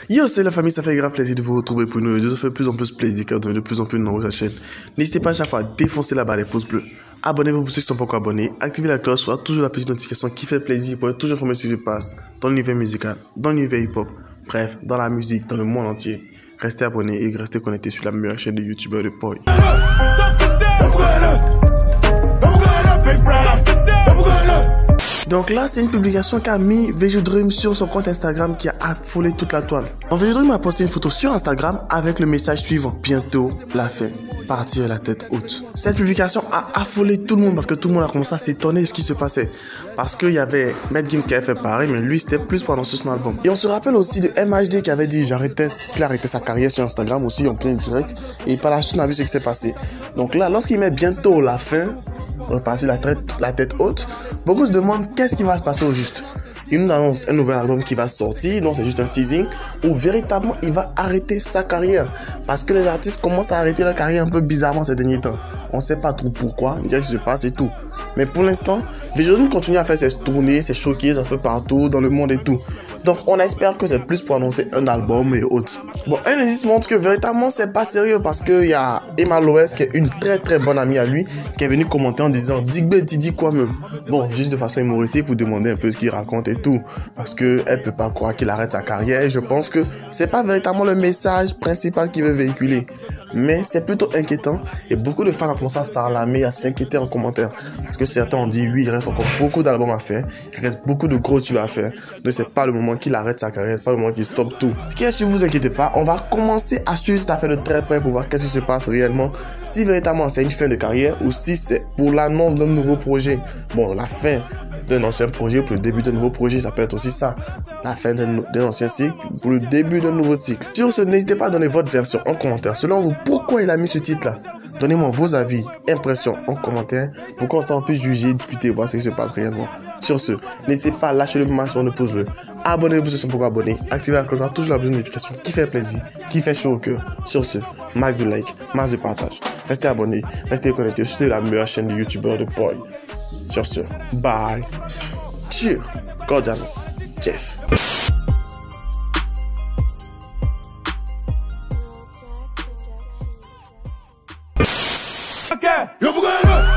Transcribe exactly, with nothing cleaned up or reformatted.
Yo, c'est la famille, ça fait grave plaisir de vous retrouver pour nous. Ça fait de plus en plus plaisir quand on est de plus en plus nombreux sur la chaîne. N'hésitez pas à chaque fois à défoncer la barre des pouces bleus. Abonnez-vous pour ceux qui ne sont pas encore abonnés. Activez la cloche, soit toujours la petite notification qui fait plaisir pour être toujours informé sur ce qui se passe dans l'univers musical, dans l'univers hip-hop, bref, dans la musique, dans le monde entier. Restez abonnés et restez connectés sur la meilleure chaîne de youtubeurs de Poi. Donc là, c'est une publication qu'a mis Vegedream sur son compte Instagram qui a affolé toute la toile. Donc Vegedream a posté une photo sur Instagram avec le message suivant: bientôt la fin, partir la tête haute. Cette publication a affolé tout le monde parce que tout le monde a commencé à s'étonner de ce qui se passait. Parce qu'il y avait Matt Gims qui avait fait pareil, mais lui c'était plus pour annoncer son album. Et on se rappelle aussi de M H D qui avait dit j'arrêtais, qu'il arrêtait sa carrière sur Instagram aussi en plein direct. Et par la suite on a vu ce qui s'est passé. Donc là, lorsqu'il met bientôt la fin, repartir la tête, la tête haute, beaucoup se demandent qu'est-ce qui va se passer au juste. Il nous annonce un nouvel album qui va sortir, donc c'est juste un teasing, où véritablement il va arrêter sa carrière. Parce que les artistes commencent à arrêter leur carrière un peu bizarrement ces derniers temps. On ne sait pas trop pourquoi, qu'est-ce qui se passe et tout. Mais pour l'instant, Vegedream continue à faire ses tournées, ses showcases un peu partout dans le monde et tout. Donc on espère que c'est plus pour annoncer un album et autres. Bon, un indice montre que véritablement c'est pas sérieux parce qu'il y a Emma Loès qui est une très très bonne amie à lui qui est venue commenter en disant Digbe Didi quoi même. Bon, juste de façon humoristique pour demander un peu ce qu'il raconte et tout. Parce qu'elle peut pas croire qu'il arrête sa carrière et je pense que c'est pas véritablement le message principal qu'il veut véhiculer. Mais c'est plutôt inquiétant et beaucoup de fans ont commencé à s'alarmer, à s'inquiéter en commentaire. Parce que certains ont dit oui, il reste encore beaucoup d'albums à faire, il reste beaucoup de gros tubes à faire. Donc c'est pas le moment qu'il arrête sa carrière, c'est pas le moment qu'il stoppe tout. Ce qui est, si vous vous inquiétez pas, on va commencer à suivre cette affaire de très près pour voir qu'est-ce qui se passe réellement. Si véritablement c'est une fin de carrière ou si c'est pour l'annonce d'un nouveau projet. Bon, la fin d'un ancien projet pour le début d'un nouveau projet, ça peut être aussi ça. La fin d'un ancien cycle pour le début d'un nouveau cycle. Sur ce, n'hésitez pas à donner votre version en commentaire. Selon vous, pourquoi il a mis ce titre-là? Donnez-moi vos avis, impressions en commentaire pour qu'on puisse juger, discuter, voir ce qui se passe réellement. Sur ce, n'hésitez pas à lâcher le maximum de pouces bleus. Abonnez-vous si ce n'est pas encore abonné. Activez la cloche, toujours la petite notification qui fait plaisir, qui fait chaud au cœur. Sur ce, max de like, max de partage. Restez abonnés, restez connectés sur la meilleure chaîne de youtubeurs de Poi. Sur ce, bye. Cheers. Cordialement, Jeff. Okay.